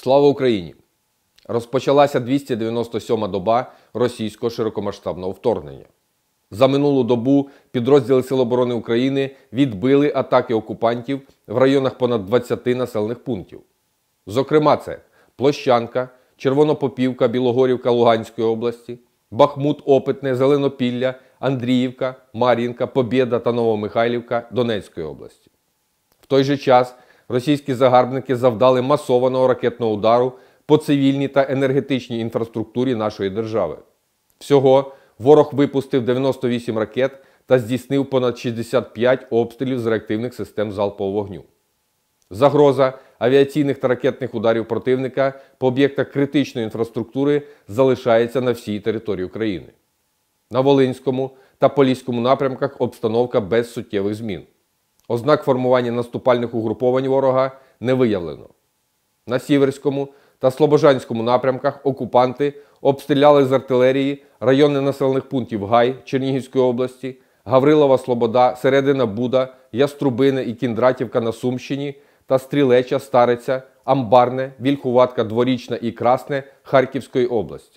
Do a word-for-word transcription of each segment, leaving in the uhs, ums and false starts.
Слава Україні! Розпочалася двісті дев'яносто сьома доба російського широкомасштабного вторгнення. За минулу добу підрозділи Сил оборони України відбили атаки окупантів в районах понад двадцяти населених пунктів. Зокрема, це Площанка, Червонопопівка, Білогорівка Луганської області, Бахмут, Опитне, Зеленопілля, Андріївка, Мар'їнка, Побєда та Новомихайлівка Донецької області. В той же час російські загарбники завдали масованого ракетного удару по цивільній та енергетичній інфраструктурі нашої держави. Всього ворог випустив дев'яносто вісім ракет та здійснив понад шістдесят п'ять обстрілів з реактивних систем залпового вогню. Загроза авіаційних та ракетних ударів противника по об'єктах критичної інфраструктури залишається на всій території України. На Волинському та Поліському напрямках обстановка без суттєвих змін. Ознак формування наступальних угруповань ворога не виявлено. На Сіверському та Слобожанському напрямках окупанти обстріляли з артилерії райони населених пунктів Гай Чернігівської області, Гаврилова Слобода, Середина Буда, Яструбине і Кіндратівка на Сумщині та Стрілеча, Стариця, Амбарне, Вільхуватка, Дворічна і Красне Харківської області.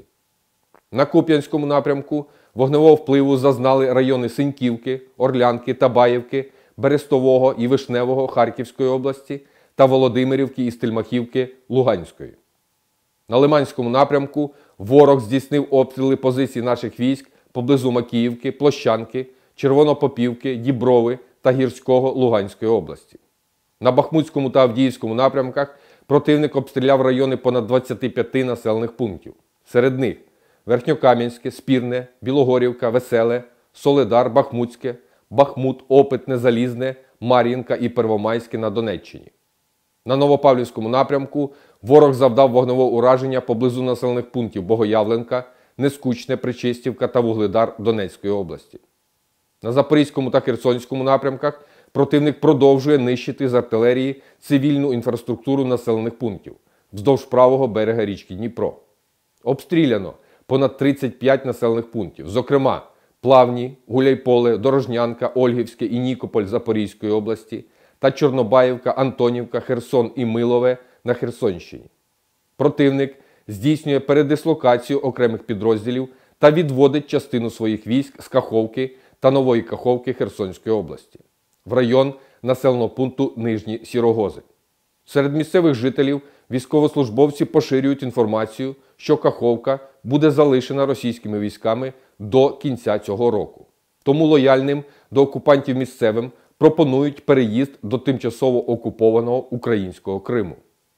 На Куп'янському напрямку вогневого впливу зазнали райони Синьківки, Орлянки, Табаївки, Берестового і Вишневого Харківської області та Володимирівки і Стельмахівки Луганської. На Лиманському напрямку ворог здійснив обстріли позицій наших військ поблизу Макіївки, Площанки, Червонопопівки, Діброви та Гірського Луганської області. На Бахмутському та Авдіївському напрямках противник обстріляв райони понад двадцяти п'яти населених пунктів. Серед них Верхньокам'янське, Спірне, Білогорівка, Веселе, Солидар, Бахмутське, Бахмут, Опитне, Залізне, Мар'їнка і Первомайське на Донеччині. На Новопавлівському напрямку ворог завдав вогневого ураження поблизу населених пунктів Богоявленка, Нескучне, Причистівка та Вугледар Донецької області. На Запорізькому та Херсонському напрямках противник продовжує нищити з артилерії цивільну інфраструктуру населених пунктів вздовж правого берега річки Дніпро. Обстріляно понад тридцять п'ять населених пунктів, зокрема Плавні, Гуляйполе, Дорожнянка, Ольгівське і Нікополь Запорізької області та Чорнобаївка, Антонівка, Херсон і Милове на Херсонщині. Противник здійснює передислокацію окремих підрозділів та відводить частину своїх військ з Каховки та Нової Каховки Херсонської області в район населеного пункту Нижні Сірогози. Серед місцевих жителів військовослужбовці поширюють інформацію, що Каховка буде залишена російськими військами до кінця цього року. Тому лояльним до окупантів місцевим пропонують переїзд до тимчасово окупованого українського Криму.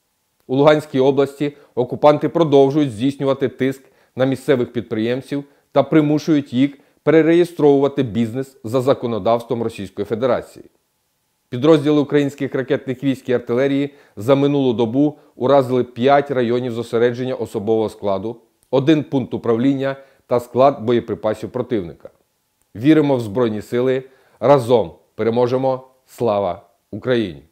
У Луганській області окупанти продовжують здійснювати тиск на місцевих підприємців та примушують їх перереєстровувати бізнес за законодавством Російської Федерації. Підрозділи українських ракетних військ і артилерії за минулу добу уразили п'ять районів зосередження особового складу, один пункт управління та склад боєприпасів противника. Віримо в Збройні Сили. Разом переможемо! Слава Україні!